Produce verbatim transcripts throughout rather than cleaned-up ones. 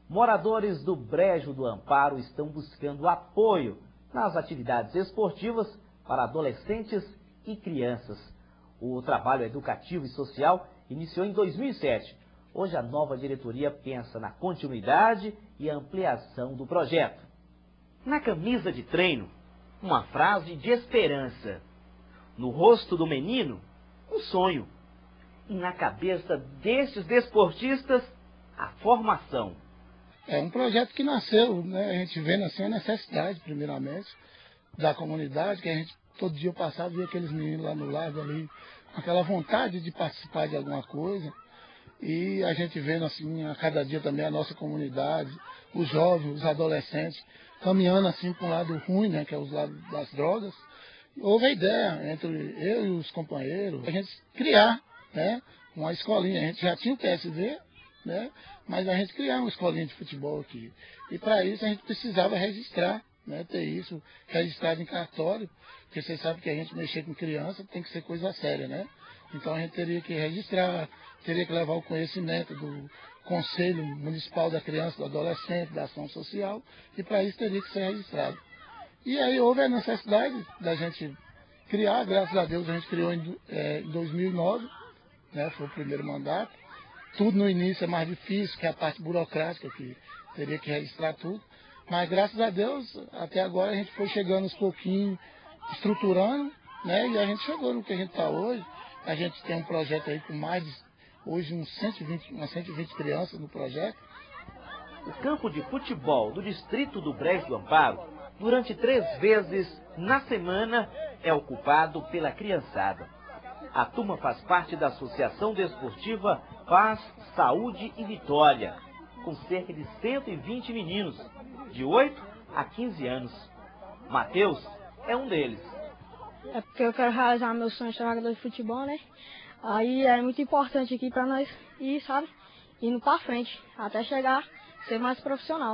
Moradores do Brejo do Amparo estão buscando apoio nas atividades esportivas para adolescentes e crianças. O trabalho educativo e social iniciou em dois mil e sete. Hoje a nova diretoria pensa na continuidade e ampliação do projeto. Na camisa de treino, uma frase de esperança. No rosto do menino, um sonho. E na cabeça destes desportistas, a formação. É um projeto que nasceu, né? A gente vê nascer a necessidade, primeiramente, da comunidade, que a gente todo dia eu passava e via aqueles meninos lá no lado ali, aquela vontade de participar de alguma coisa. E a gente vendo assim, a cada dia também a nossa comunidade, os jovens, os adolescentes, caminhando assim para um lado ruim, né? Que é os lados das drogas. Houve a ideia entre eu e os companheiros, a gente criar, né, uma escolinha. A gente já tinha o P S D, né, mas a gente criar uma escolinha de futebol aqui. E para isso a gente precisava registrar, né, ter isso registrado em cartório, porque vocês sabem que a gente mexer com criança tem que ser coisa séria, né? Então a gente teria que registrar, teria que levar o conhecimento do Conselho Municipal da Criança, do Adolescente, da Ação Social, e para isso teria que ser registrado. E aí houve a necessidade da gente criar, graças a Deus a gente criou em, é, em dois mil e nove, né, foi o primeiro mandato. Tudo no início é mais difícil, que é a parte burocrática, que teria que registrar tudo. Mas graças a Deus, até agora a gente foi chegando aos pouquinhos, estruturando, né, e a gente chegou no que a gente está hoje. A gente tem um projeto aí com mais de, hoje uns cento e vinte, umas cento e vinte crianças no projeto. O campo de futebol do distrito do Brejo do Amparo, durante três vezes na semana, é ocupado pela criançada. A turma faz parte da Associação Desportiva Paz, Saúde e Vitória, com cerca de cento e vinte meninos, de oito a quinze anos. Matheus é um deles. É porque eu quero realizar meu sonho de jogador de futebol, né? Aí é muito importante aqui para nós ir, sabe? Indo para frente, até chegar a ser mais profissional.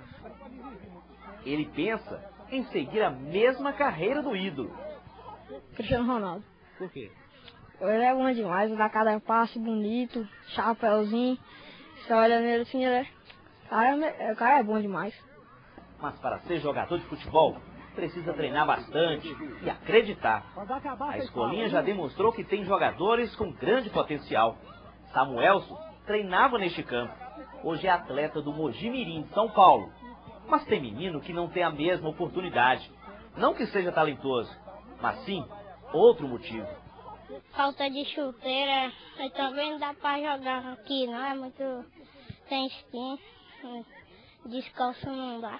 Ele pensa em seguir a mesma carreira do ídolo. Cristiano Ronaldo. Por quê? Ele é bom demais, ele dá cada passe bonito, chapéuzinho. Você olha nele assim, ele é... O cara é, o cara é bom demais. Mas para ser jogador de futebol, precisa treinar bastante e acreditar. A escolinha já demonstrou que tem jogadores com grande potencial. Samuelson treinava neste campo. Hoje é atleta do Mogi Mirim, de São Paulo. Mas tem menino que não tem a mesma oportunidade. Não que seja talentoso, mas sim outro motivo. Falta de chuteira, mas também não dá pra jogar aqui, não é muito... tem espinho, descalço não dá.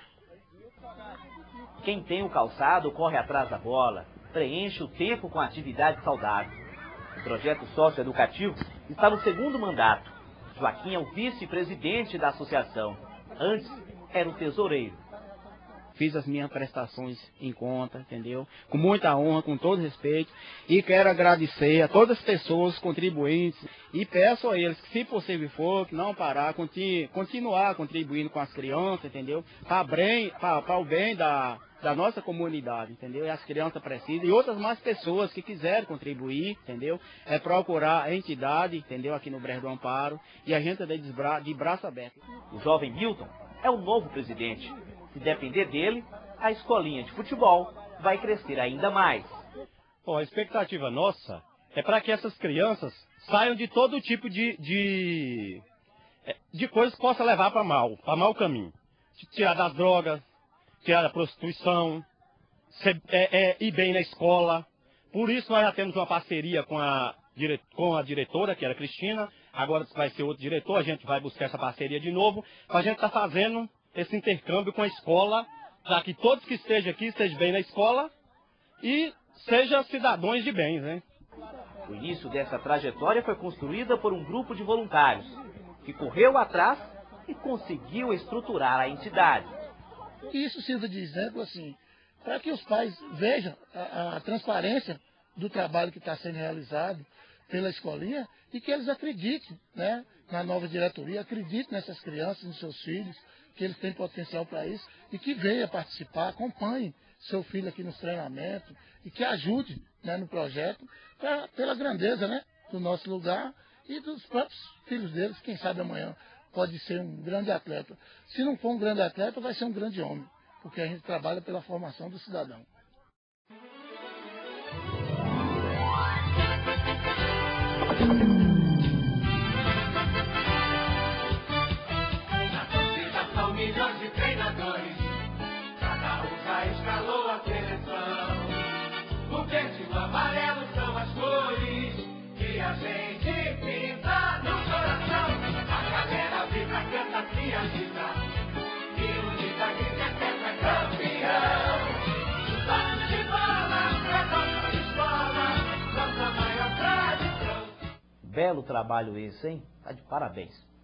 Quem tem o calçado corre atrás da bola, preenche o tempo com atividade saudável. O projeto socioeducativo está no segundo mandato. Joaquim é o vice-presidente da associação. Antes era o tesoureiro. Fiz as minhas prestações em conta, entendeu? Com muita honra, com todo respeito. E quero agradecer a todas as pessoas contribuintes. E peço a eles que, se possível for, que não parar, continue, continuar contribuindo com as crianças, entendeu? Para o bem da, da nossa comunidade, entendeu? E as crianças precisam. E outras mais pessoas que quiserem contribuir, entendeu? É procurar a entidade, entendeu? Aqui no Brejo do Amparo. E a gente de, bra de braço aberto. O jovem Milton é o novo presidente. Se depender dele, a escolinha de futebol vai crescer ainda mais. Bom, a expectativa nossa é para que essas crianças saiam de todo tipo de, de, de coisas que possa levar para mal, para mau caminho. Tirar das drogas, tirar da prostituição, ser, é, é, ir bem na escola. Por isso nós já temos uma parceria com a, com a diretora, que era a Cristina. Agora vai ser outro diretor, a gente vai buscar essa parceria de novo. A gente está fazendo esse intercâmbio com a escola, para que todos que estejam aqui estejam bem na escola e sejam cidadãos de bens, né? O início dessa trajetória foi construída por um grupo de voluntários, que correu atrás e conseguiu estruturar a entidade. E isso sirva de exemplo, assim, para que os pais vejam a, a transparência do trabalho que está sendo realizado pela escolinha e que eles acreditem, né, na nova diretoria, acreditem nessas crianças, nos seus filhos, que eles têm potencial para isso e que venha participar, acompanhe seu filho aqui nos treinamentos e que ajude, né, no projeto pra, pela grandeza, né, do nosso lugar e dos próprios filhos deles, quem sabe amanhã pode ser um grande atleta. Se não for um grande atleta, vai ser um grande homem, porque a gente trabalha pela formação do cidadão. Na torcida são milhões de treinadores, cada um já escalou a seleção. O verde e o amarelo são as cores que a gente pinta no coração. A galera vibra, canta, se agita, e unida grita, é campeão. Chutando de bola, é nossa escola, nossa maior tradição. Belo trabalho esse, hein? Tá de parabéns.